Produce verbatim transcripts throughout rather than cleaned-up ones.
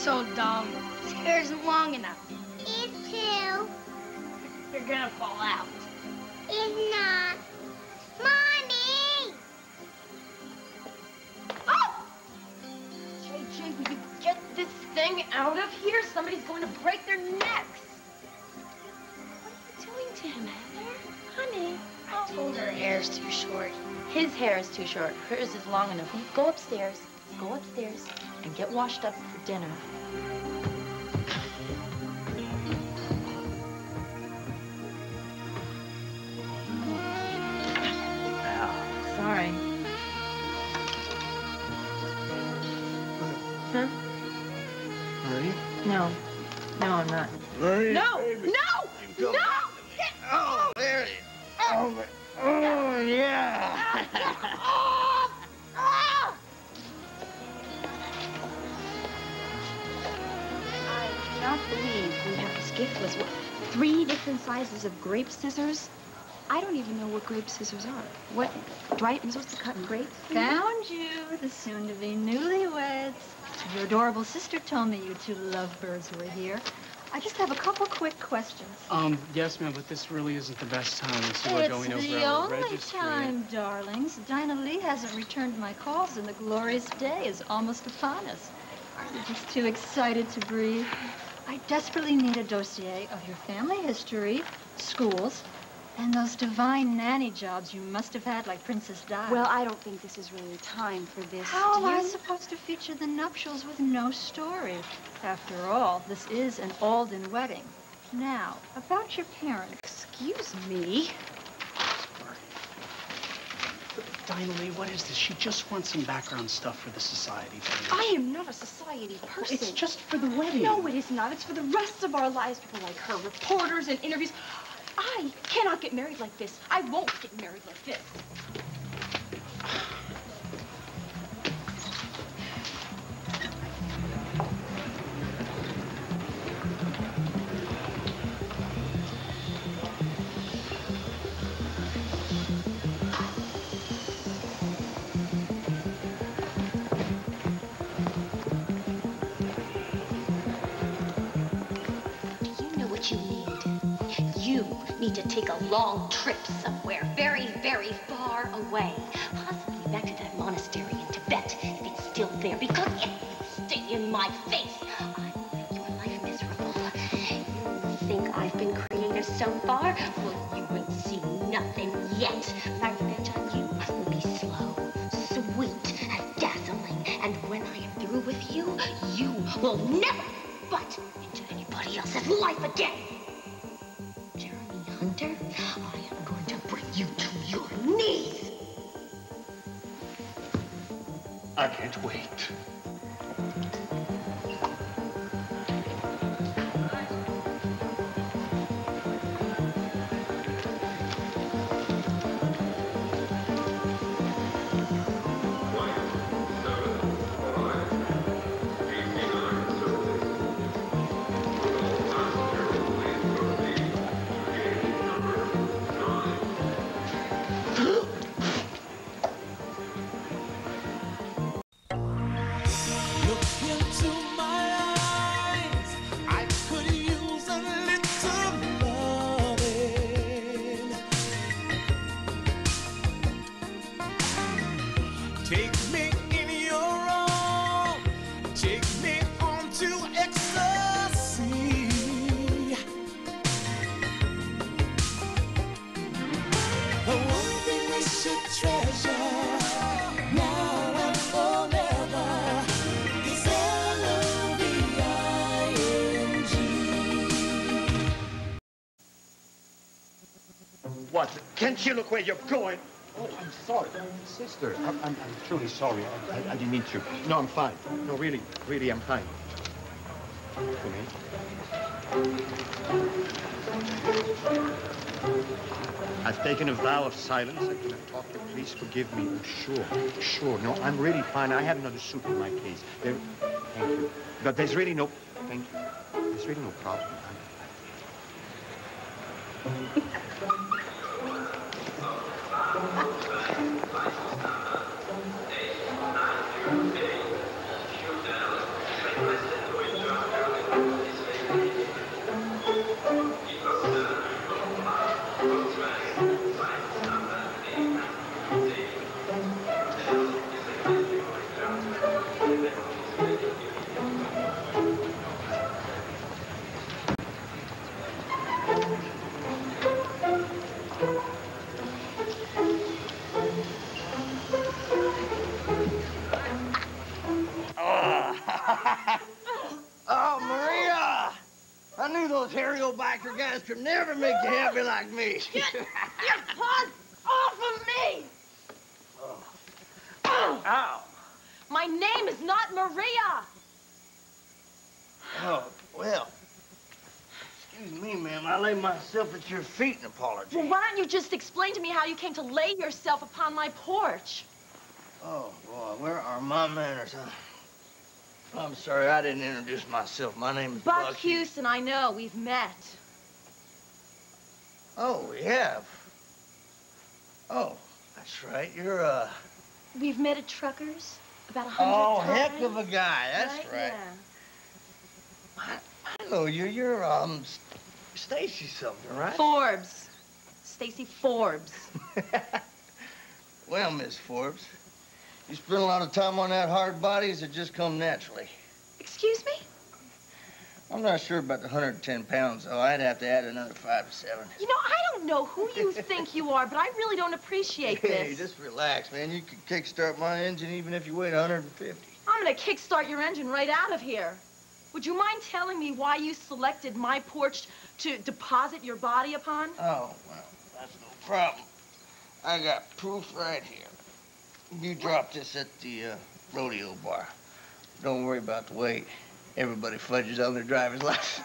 so dumb. His hair isn't long enough. It's two. You're gonna fall out. It's not. Mommy! Oh! J J, will you get this thing out of here? Somebody's going to break their necks. What are you doing to him, Heather? Honey. I told her her hair's too short. His hair is too short. Hers is long enough. You go upstairs. Go upstairs and get washed up for dinner. Sorry. Huh? Honey? No. No, I'm not. Honey, no! baby. No! Go. No! Oh, there it is. Oh, oh yeah. Oh! Oh! I cannot believe we have this gift list. What, three different sizes of grape scissors? I don't even know what grape scissors are. What, do I, am I supposed to cut grapes? Found you, the soon-to-be newlyweds. Your adorable sister told me you two lovebirds were here. I just have a couple quick questions. Um, yes, ma'am, but this really isn't the best time. So we're going over It's the our only registry. time, darlings. Dinah Lee hasn't returned my calls, and the glorious day is almost upon us. Aren't you just too excited to breathe? I desperately need a dossier of your family history, schools, and those divine nanny jobs you must have had like Princess Di. Well, I don't think this is really time for this. How am Do I you? supposed to feature the nuptials with no story? After all, this is an Alden wedding. Now, about your parents. Excuse me. Dinah Lee, what is this? She just wants some background stuff for the society page. I am not a society person. It's just for the wedding. No, it is not. It's for the rest of our lives. People like her, reporters and interviews. I cannot get married like this. I won't get married like this. Need to take a long trip somewhere very, very far away. Possibly back to that monastery in Tibet, if it's still there, because if you stay in my face, I will make your life miserable. You think I've been creative so far? Well, you will see nothing yet. My revenge on you will be slow, sweet, and dazzling. And when I am through with you, you will never butt into anybody else's life again. Hunter, I am going to bring you to your knees. I can't wait. What? Can't you look where you're going? Oh, I'm sorry. Sister, I'm, I'm, I'm truly sorry. I, I, I didn't mean to. No, I'm fine. No, really, really, I'm fine. For me? I've taken a vow of silence. I cannot talk to you. Please forgive me. Oh, sure, sure. No, I'm really fine. I have another suit in my case. There, thank you. But there's really no, thank you. There's really no problem. Oh, Maria! I knew those hairy-o biker guys could never make you happy like me. Get your paws off of me! Oh. Oh. Ow! My name is not Maria! Oh, well. Excuse me, ma'am. I lay myself at your feet and apologize. Well, why don't you just explain to me how you came to lay yourself upon my porch? Oh, boy, where are my manners, huh? I'm sorry, I didn't introduce myself. My name is Buck Buck Houston, I know. We've met. Oh, we have. Oh, that's right. You're, uh... We've met at Truckers about a hundred Oh, times. heck of a guy. That's right. Yeah. I, I know you. You're, um, Stacey something, right? Forbes. Stacey Forbes. Well, Miss Forbes, you spend a lot of time on that hard body, or does it just come naturally? Excuse me? I'm not sure about the one hundred ten pounds, though. I'd have to add another five to seven. You know, I don't know who you think you are, but I really don't appreciate Hey, this. just relax, man. You could kickstart my engine even if you weighed one hundred fifty. I'm gonna kickstart your engine right out of here. Would you mind telling me why you selected my porch to deposit your body upon? Oh, well, that's no problem. I got proof right here. You dropped this at the uh, rodeo bar. Don't worry about the weight. Everybody fudges on their driver's license.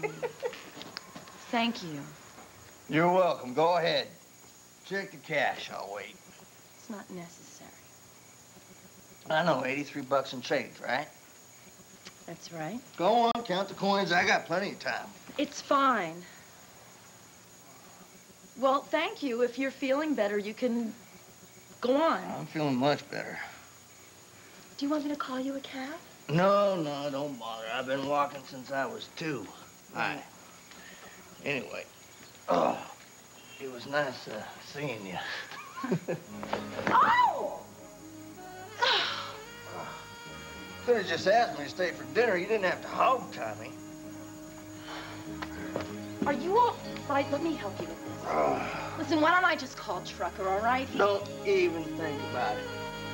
Thank you. You're welcome. Go ahead. Check the cash. I'll wait. It's not necessary. I know, eighty-three bucks and change, right? That's right. Go on, count the coins. I got plenty of time. It's fine. Well, thank you. If you're feeling better, you can go on. I'm feeling much better. Do you want me to call you a cab? No, no, don't bother. I've been walking since I was two. Hi. Anyway, oh, it was nice uh, seeing you. Oh! Could have just asked me to stay for dinner. You didn't have to hog-tie me. Are you all right? Let me help you with this. Oh. Listen, why don't I just call Trucker, all right? He... Don't even think about it.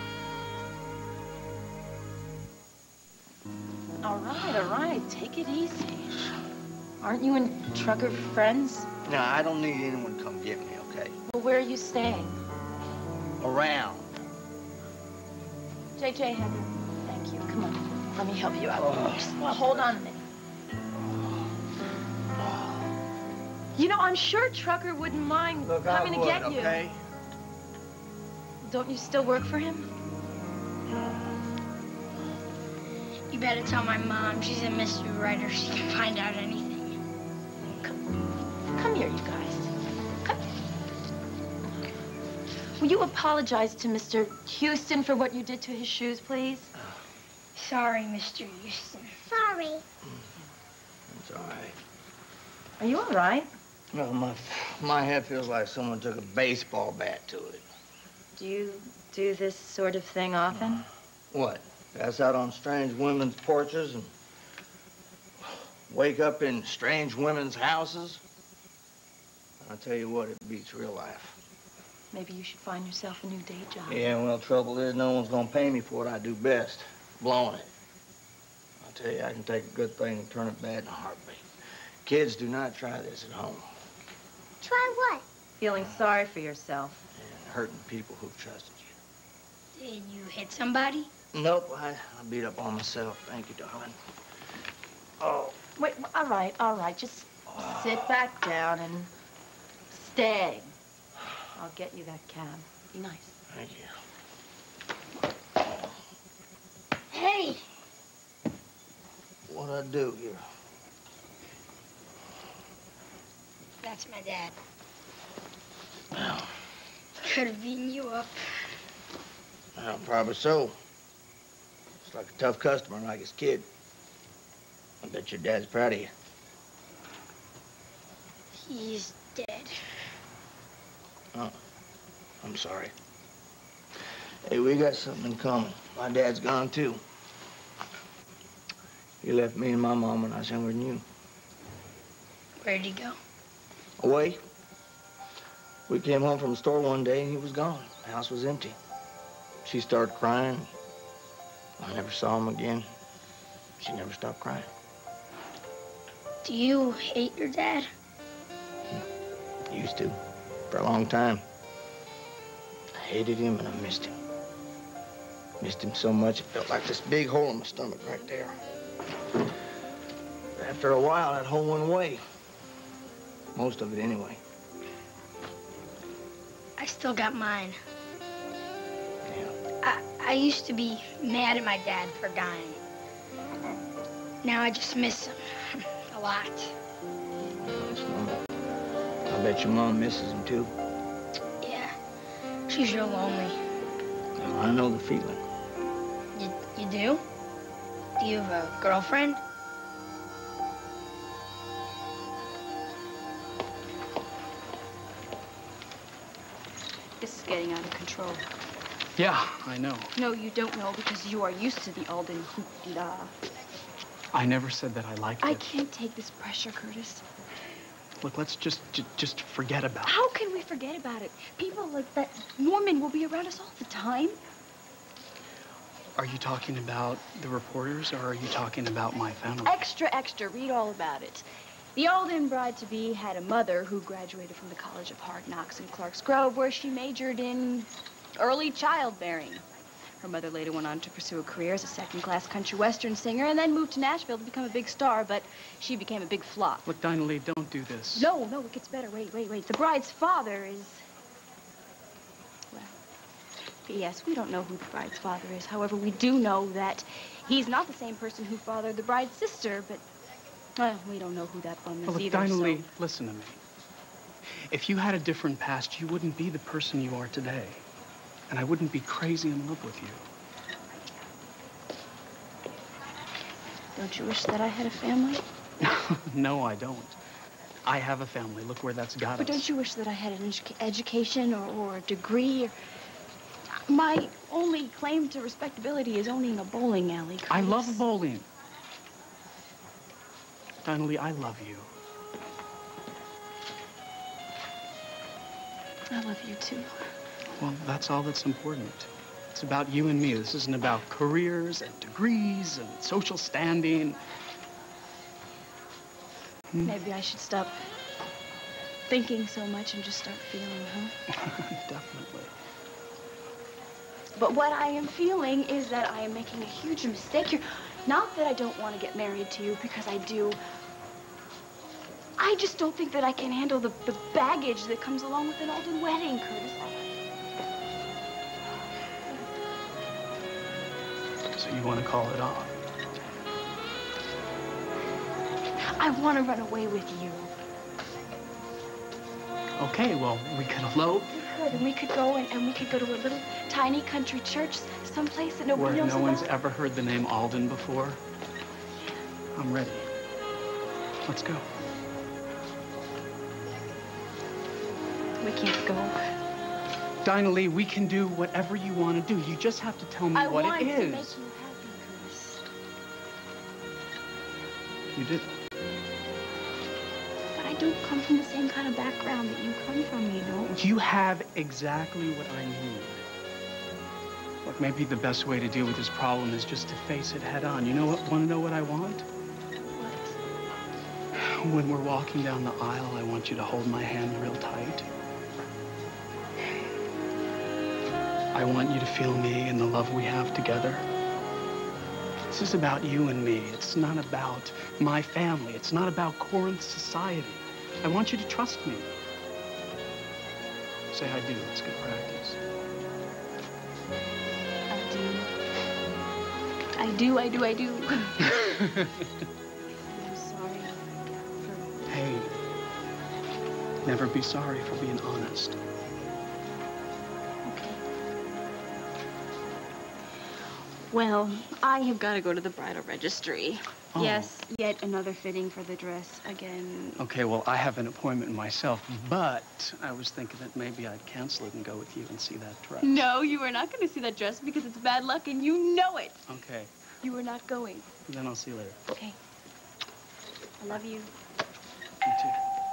All right, all right. Take it easy. Aren't you and Trucker friends? No, I don't need anyone to come get me, okay? Well, where are you staying? Around. J J, Heather, thank you. Come on. Let me help you out. Oh. Just, well, hold on a minute. You know, I'm sure Trucker wouldn't mind Look, coming I would, to get you. okay? Don't you still work for him? You better tell my mom. She's a mystery writer. She can find out anything. Come, come here, you guys. Come. Will you apologize to Mister Houston for what you did to his shoes, please? Sorry, Mister Houston. Sorry. It's all right. Are you all right? No, my, my head feels like someone took a baseball bat to it. Do you do this sort of thing often? What? Pass out on strange women's porches and wake up in strange women's houses? I'll tell you what, it beats real life. Maybe you should find yourself a new day job. Yeah, well, trouble is no one's gonna pay me for what I do best, blowing it. I'll tell you, I can take a good thing and turn it bad in a heartbeat. Kids, do not try this at home. Try what? Feeling sorry for yourself. And hurting people who've trusted you. Did you hit somebody? Nope, I, I beat up on myself. Thank you, darling. Oh. Wait, all right, all right. Just sit back down and stay. I'll get you that cab. Be nice. Thank you. Hey! What'd I do here? That's my dad. Well, Could have beaten you up. well, probably so. It's like a tough customer, like his kid. I bet your dad's proud of you. He's dead. Oh, I'm sorry. Hey, we got something in common. My dad's gone, too. He left me and my mom when I was younger than you. Where'd he go? Away. We came home from the store one day and he was gone. The house was empty. She started crying. I never saw him again. She never stopped crying. Do you hate your dad? Used to, for a long time. I hated him and I missed him. Missed him so much, it felt like this big hole in my stomach right there. After a while, that hole went away. Most of it, anyway. I still got mine. Yeah. I, I used to be mad at my dad for dying. Now I just miss him a lot. That's normal. I bet your mom misses him, too. Yeah, she's real lonely. Well, I know the feeling. You, you do? Do you have a girlfriend? This is getting out of control. Yeah, I know. No, you don't know because you are used to the Alden hoop-de-da. I never said that I liked I it. can't take this pressure, Curtis. Look, let's just j just forget about it. How can we forget about it? People like that Norman will be around us all the time. Are you talking about the reporters or are you talking about my family? Extra, extra. Read all about it. The Alden bride-to-be had a mother who graduated from the College of Hard Knocks in Clark's Grove, where she majored in early childbearing. Her mother later went on to pursue a career as a second-class country western singer and then moved to Nashville to become a big star, but she became a big flop. Look, Dinah Lee, don't do this. No, no, it gets better. Wait, wait, wait. The bride's father is... Well, P S we don't know who the bride's father is. However, we do know that he's not the same person who fathered the bride's sister, but... Well, we don't know who that bum is Well, look, either, Dinah so... Lee, listen to me. If you had a different past, you wouldn't be the person you are today. And I wouldn't be crazy in love with you. Don't you wish that I had a family? No, I don't. I have a family. Look where that's got But us. don't you wish that I had an edu education or, or a degree? Or... My only claim to respectability is owning a bowling alley, Curtis. I love bowling. Dinah Lee, I love you. I love you, too. Well, that's all that's important. It's about you and me. This isn't about careers and degrees and social standing. Hmm? Maybe I should stop thinking so much and just start feeling, huh? Definitely. But what I am feeling is that I am making a huge mistake here. Not that I don't want to get married to you, because I do. I just don't think that I can handle the, the baggage that comes along with an Alden wedding, Curtis. So you want to call it off? I want to run away with you. Okay, well, we could elope. We could, and we could go and, and we could go to a little tiny country church, someplace that nobody Where knows no one's about. ever heard the name Alden before. I'm ready. Let's go. We can't go. Dinah Lee, we can do whatever you want to do. You just have to tell me I what want it to is. make you happy, Curtis. You did. But I don't come from the same kind of background that you come from, you know. You have exactly what I need. Look, maybe the best way to deal with this problem is just to face it head on. You know what? Want to know what I want? What? When we're walking down the aisle, I want you to hold my hand real tight. I want you to feel me and the love we have together. This is about you and me. It's not about my family. It's not about Corinth society. I want you to trust me. Say I do. It's good practice. I do. I do, I do, I do. I'm sorry for... Hey, never be sorry for being honest. Okay. Well, I have got to go to the bridal registry. Oh. Yes, yet another fitting for the dress again. Okay, well, I have an appointment myself, but I was thinking that maybe I'd cancel it and go with you and see that dress. No, you are not going to see that dress because it's bad luck and you know it. Okay. You are not going. Then I'll see you later. Okay. I love you. You too.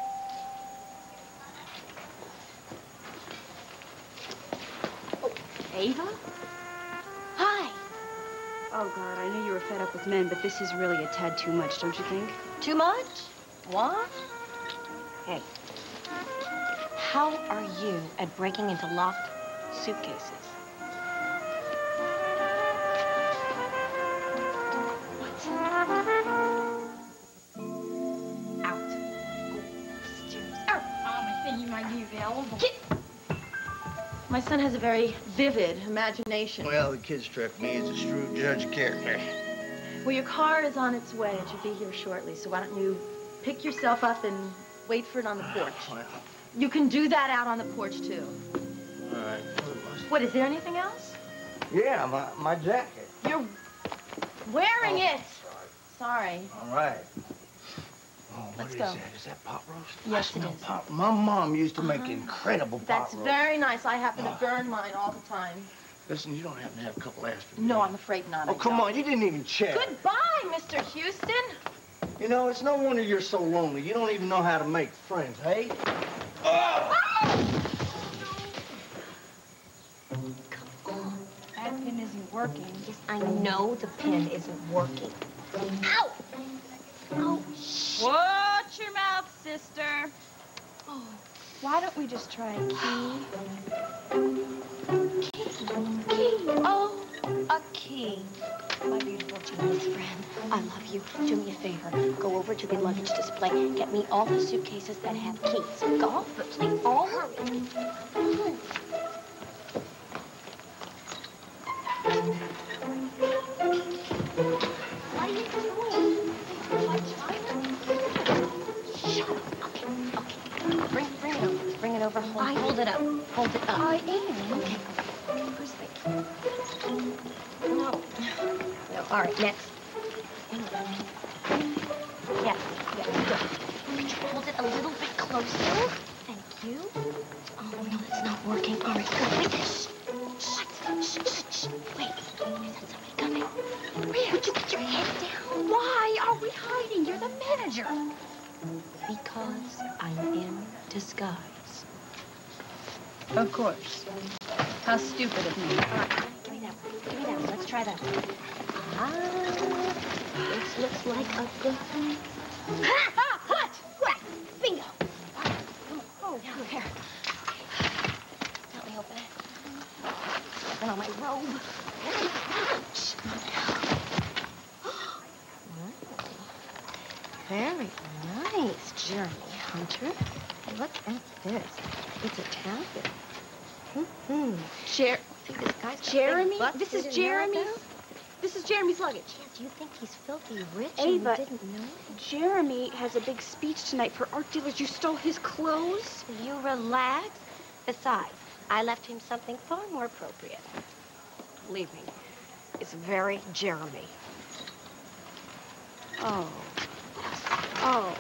Ava? Hi. Oh, God, I knew you were fed up with men, but this is really a tad too much, don't you think? Too much? What? Hey, how are you at breaking into locked suitcases? What? Out. Stairs. Oh, I think you might be available. Get. My son has a very vivid imagination. Well, the kid struck me as a shrewd judge of character. Well, your car is on its way. It should be here shortly. So why don't you pick yourself up and wait for it on the porch? Well, You can do that out on the porch, too. all right. What, is there anything else? Yeah, my, my jacket. You're wearing Oh, it. Sorry. All right. Oh, what Let's is go. that? Is that pot roast? Yes, I smell it is. Pot. My mom used to make Uh-huh. incredible pot That's roast. very nice. I happen to Oh. burn mine all the time. Listen, you don't happen to have a couple extra. No, I'm afraid not. Oh, I come don't. on. You didn't even check. Goodbye, Mister Houston. You know, it's no wonder you're so lonely. You don't even know how to make friends, hey? Oh! Come on. That pin isn't working. Yes, I know the pin isn't working. Ow! Oh, Watch your mouth, sister. Oh, why don't we just try a key? key. Key. Oh, a key. My beautiful Chinese friend, I love you. Do me a favor. Go over to the luggage display. Get me all the suitcases that have keys. Go, but please, all hurry. Mhm. What are you doing? My child? Shut up. Okay, okay. Bring, bring it over. Bring it over. Hold, I- hold it up. Hold it up. I am. Okay. Where's the key? No. No. All right, next. Yes, yes, good. Could you hold it a little bit closer? Thank you. Oh, no, it's not working. All right, good. Wait. Shh. Shh. Shh. Shh. Shh. Wait. Is that somebody coming? Where? Would you get your head down? Why are we hiding? You're the manager. Because I'm in disguise. Of course. How stupid of me. All right, give me that one. Give me that one. Let's try that one. Ah, this looks like a good... Ha! Ha! What? What? Bingo. All right, come on. Oh, yeah, here. Let me open it. Put on my robe. Shh. Very nice, Jeremy Hunter. Look at this. It's a tablet. Mm-hmm. Jer See, this guy's got Jeremy? big butts. This You is didn't know Jeremy's. about? This is Jeremy's luggage. Yeah, do you think he's filthy rich Ava. and you didn't know? Jeremy has a big speech tonight for art dealers. You stole his clothes? You relax. Besides, I left him something far more appropriate. Believe me, it's very Jeremy. Oh. Oh.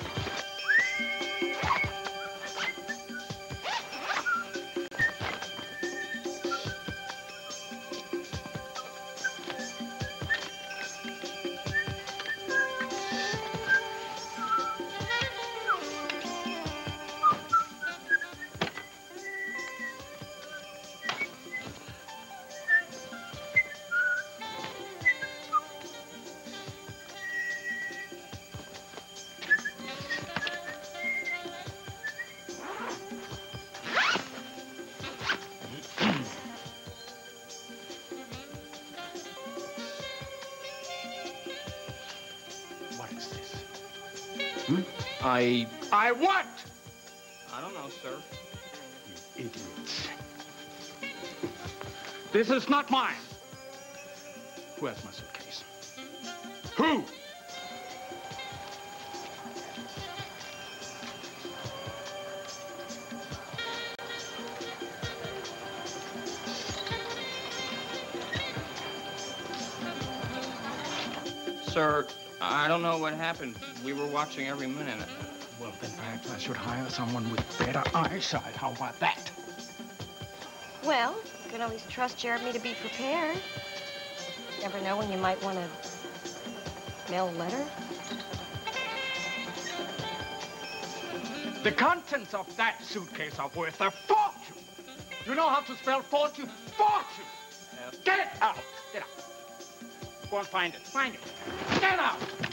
What is this? Hmm? I... I what? I don't know, sir. You idiots. This is not mine. Who has my suitcase? Who? Sir, I don't know what happened. We were watching every minute. Well, then perhaps I should hire someone with better eyesight. How about that? Well, you can always trust Jeremy to be prepared. Never know when you might want to mail a letter. The contents of that suitcase are worth a fortune. You know how to spell fortune? Fortune! Uh, get it out! Get out. Go and find it. Find it. Get out!